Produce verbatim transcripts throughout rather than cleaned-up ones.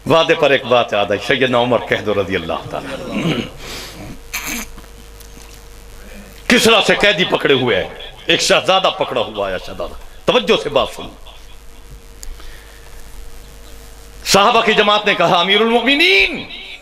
وعدے پر ایک بات یاد آئی، سیدنا عمر کہہ دو رضی اللہ تعالیٰ، کسرا سے قیدی پکڑے ہوئے ہیں، ایک شہزادہ پکڑا ہوا ہے شہزادہ، توجہ سے بات سن۔ صحابہ کی جماعت نے کہا امیر المؤمنین،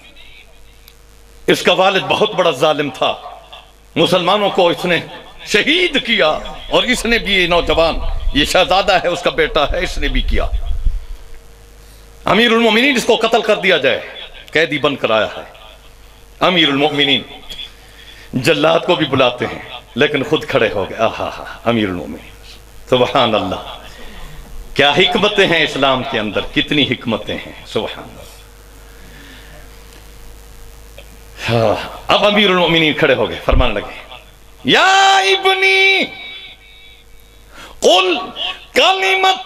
اس کا والد بہت بڑا ظالم تھا، مسلمانوں کو اس نے شہید کیا، اور اس نے بھی یہ نوجوان، یہ شہزادہ ہے، اس کا بیٹا ہے، اس نے بھی کیا، امیر المؤمنین اس کو قتل کر دیا جائے، قیدی بن کر آیا ہے۔ امیر المؤمنین جلاد کو بھی بلاتے ہیں لیکن خود کھڑے ہو گئے، آہا ہا امیر المؤمنین، سبحان اللہ، کیا حکمتیں ہیں اسلام کے اندر، کتنی حکمتیں ہیں، سبحان اللہ۔ اب امیر المؤمنین کھڑے ہو گئے، فرمانے لگے یا ابنی قل کلمت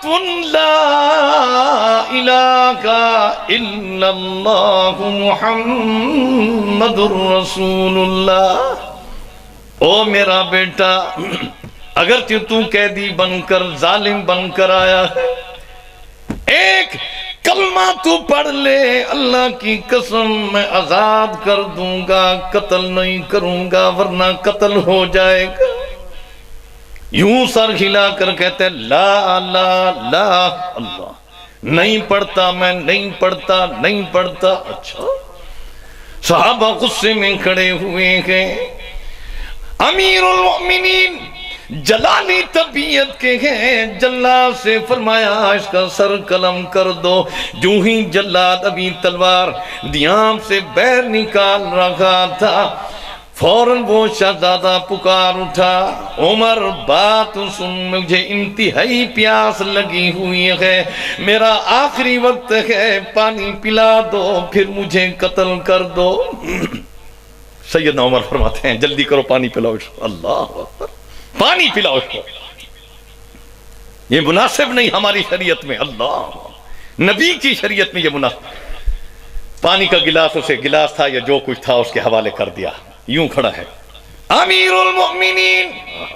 لا الہ الا اللہ محمد رسول اللہ، او میرا بیٹا، اگرچہ تو قیدی بن کر ظالم بن کر آیا ہے، ایک کلمہ تو پڑھ لے، اللہ کی قسم میں آزاد کر دوں گا، قتل نہیں کروں گا ورنہ قتل ہو جائے گا۔ یوں سر ہلا کر کہتے ہیں لا لا لا اللہ، نہیں پڑھتا میں، نہیں پڑھتا نہیں پڑھتا۔ اچھا، صحابہ غصے میں کھڑے ہوئے ہیں، امیر المؤمنین جلالی طبیعت کے ہیں، جلاد سے فرمایا اس کا سر قلم کر دو۔ جو ہی جلاد ابھی تلوار دیام سے بیر نکال رہا تھا، فوراً وہ شہزادہ پکار اٹھا، عمر بات سن، مجھے انتہائی پیاس لگی ہوئی ہے، میرا آخری وقت ہے، پانی پلا دو پھر مجھے قتل کر دو۔ سیدنا عمر فرماتے ہیں جلدی کرو پانی پلاؤ، اللہ اکبر، پانی پلاؤ اس کو، یہ مناسب نہیں ہماری شریعت میں، اللہ نبی کی شریعت میں یہ مناسب۔ پانی کا گلاس اسے گلاس تھا یا جو کچھ تھا اس کے حوالے کر دیا، یوں کھڑا ہے امیر المؤمنین،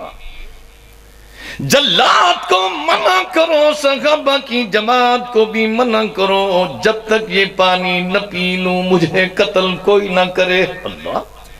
جلاد کو منع کرو، صحابہ کی جماعت کو بھی منع کرو، جب تک یہ پانی نہ پی لوں مجھے قتل کوئی نہ کرے۔ اللہ،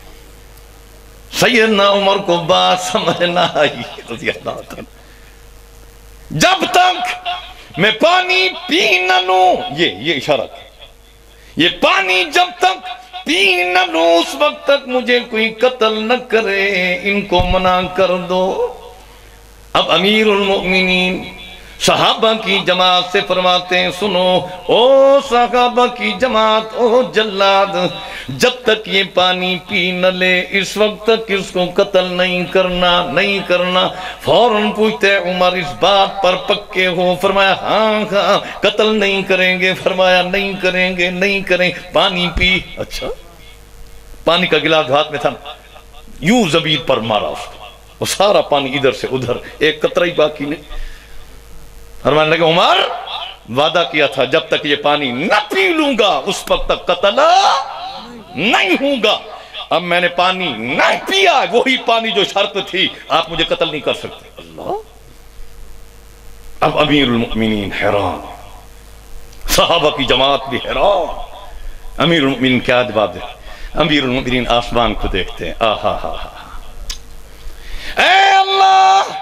سیدنا عمر کو بات سمجھ نہ آئی رضی اللہ عنہ، جب تک میں پانی پی نہ لوں، یہ یہ اشارہ، یہ پانی جب تک پی نہ لوں اس وقت تک مجھے کوئی قتل نہ کرے، ان کو منع کر دو۔ اب امیر المؤمنین صحابہ کی جماعت سے فرماتے ہیں سنو، او صحابہ کی جماعت، او جلاد، جب تک یہ پانی پی نہ لے اس وقت تک اس کو قتل نہیں کرنا، نہیں کرنا۔ فوراً پوچھتے عمر اس بات پر پکے ہو؟ فرمایا ہاں ہاں قتل نہیں کریں گے، فرمایا نہیں کریں گے، نہیں کریں، پانی پی۔ اچھا، پانی کا گلاس ہاتھ میں تھا، یوں زبیر پر مارا اس کو، وہ سارا پانی ادھر سے ادھر، ایک قطرہ ہی باقی نہیں۔ فرمانے لگے عمر وعدہ کیا تھا جب تک یہ پانی نہ پی لوں گا اس وقت تک قتل نہیں ہوں گا، اب میں نے پانی نہ پیا، وہی پانی جو شرط تھی، آپ مجھے قتل نہیں کر سکتے۔ اللہ، اب امیر المؤمنین حیران، صحابہ کی جماعت بھی حیران، امیر المؤمنین کیا جواب دے؟ امیر المؤمنین آسمان کو دیکھتے ہیں، آہا ہا ہا، اے اللہ،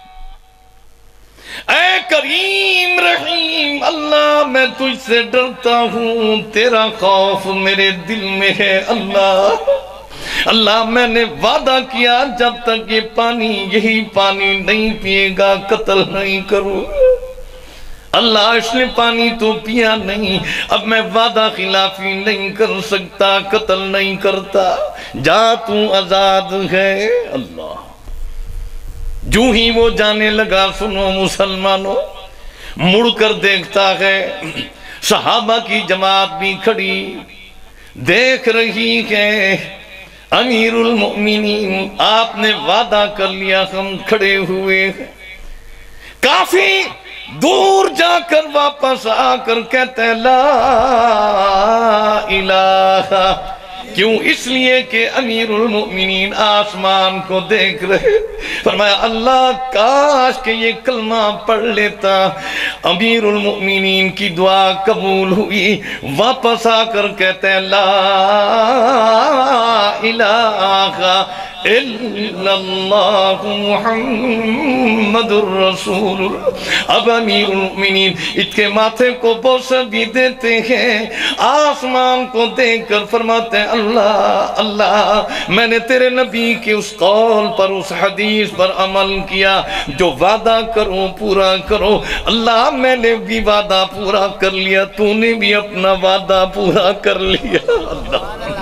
اے کریم رحیم اللہ، میں تجھ سے ڈرتا ہوں، تیرا خوف میرے دل میں ہے۔ اللہ اللہ میں نے وعدہ کیا جب تک یہ پانی، یہی پانی نہیں پیے گا قتل نہیں کروں۔ اللہ اس نے پانی تو پیا نہیں، اب میں وعدہ خلافی نہیں کر سکتا، قتل نہیں کرتا، جا تو آزاد ہے۔ اللہ، جو ہی وہ جانے لگا، سنو مسلمانوں، مڑ کر دیکھتا ہے صحابہ کی جماعت بھی کھڑی دیکھ رہی ہے، امیر المؤمنین آپ نے وعدہ کر لیا، ہم کھڑے ہوئے ہیں۔ کافی دور جا کر واپس آ کر کہتے لا الہ، کیوں؟ اس لیے کہ امیر المؤمنین آسمان کو دیکھ رہے. فرمایا اللہ کاش کہ یہ کلمہ پڑھ لیتا. امیر المؤمنین کی دعا قبول ہوئی. واپس آ کر کہتے ہیں لا الہ الا اللہ محمد الرسول اللہ. اب امیر المؤمنین اس کے ماتھے کو بوسہ بھی دیتے ہیں. آسمان کو دیکھ کر فرماتے ہیں اللہ اللہ میں نے تیرے نبی کے اس قول پر اس حدیث پر عمل کیا جو وعدہ کرو پورا کرو. اللہ میں نے بھی وعدہ پورا کر لیا، تو نے بھی اپنا وعدہ پورا کر لیا. اللہ